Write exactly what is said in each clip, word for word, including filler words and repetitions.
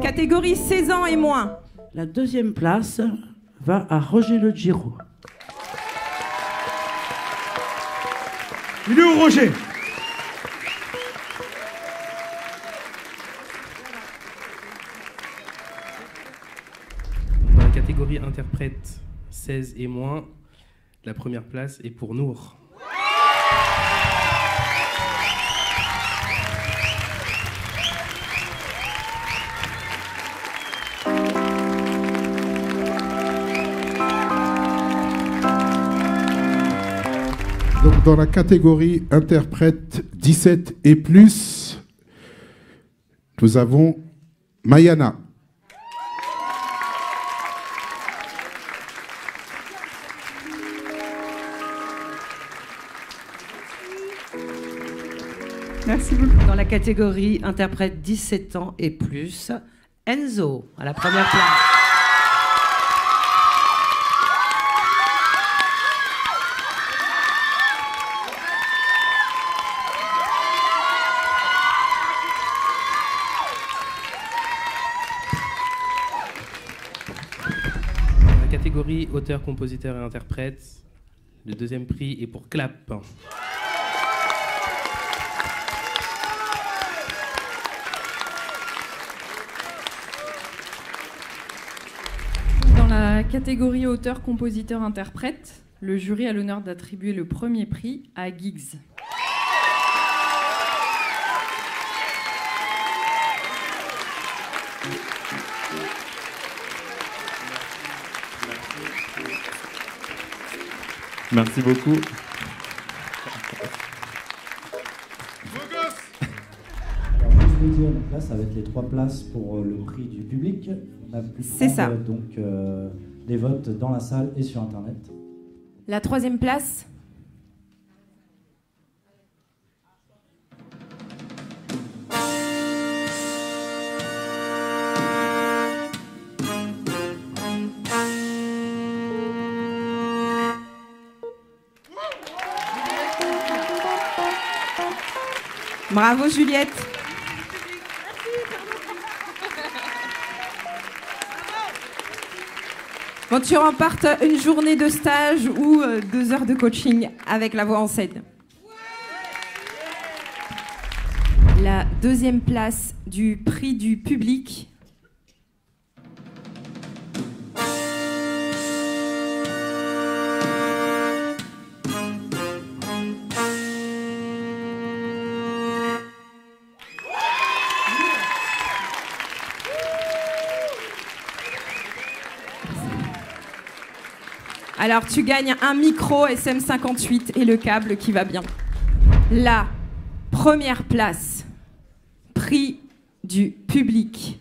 Catégorie seize ans et moins. La deuxième place va à Roger Le Giro. Il est où, Roger? Dans la catégorie interprète seize et moins, la première place est pour Nour. Donc dans la catégorie interprète dix-sept et plus, nous avons Mayana. Merci beaucoup. Dans la catégorie interprète dix-sept ans et plus, Enzo à la première place. Dans la catégorie auteur, compositeur et interprète, le deuxième prix est pour Clap. Dans la catégorie auteur, compositeur, interprète, le jury a l'honneur d'attribuer le premier prix à Giggs. Merci beaucoup. Deuxième place avec les trois places pour euh, le prix du public. C'est ça. Donc euh, les votes dans la salle et sur internet. La troisième place. Bravo Juliette. Bon, tu remportes une journée de stage ou euh, deux heures de coaching avec la voix en scène. La deuxième place du prix du public. Alors, tu gagnes un micro S M cinquante-huit et le câble qui va bien. La première place, prix du public.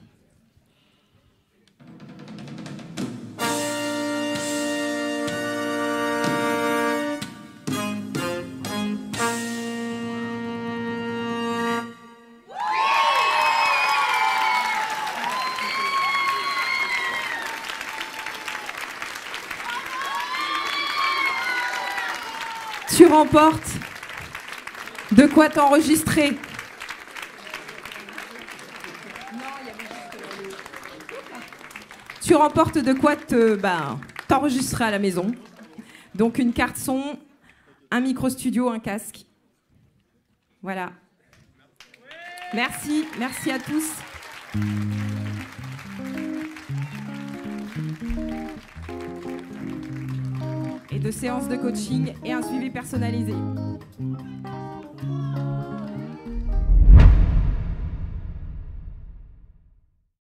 Tu remportes de quoi t'enregistrer. Tu remportes de quoi te, bah, t'enregistrer à la maison. Donc une carte son, un micro studio, un casque. Voilà. Merci, merci à tous. Et de séances de coaching et un suivi personnalisé.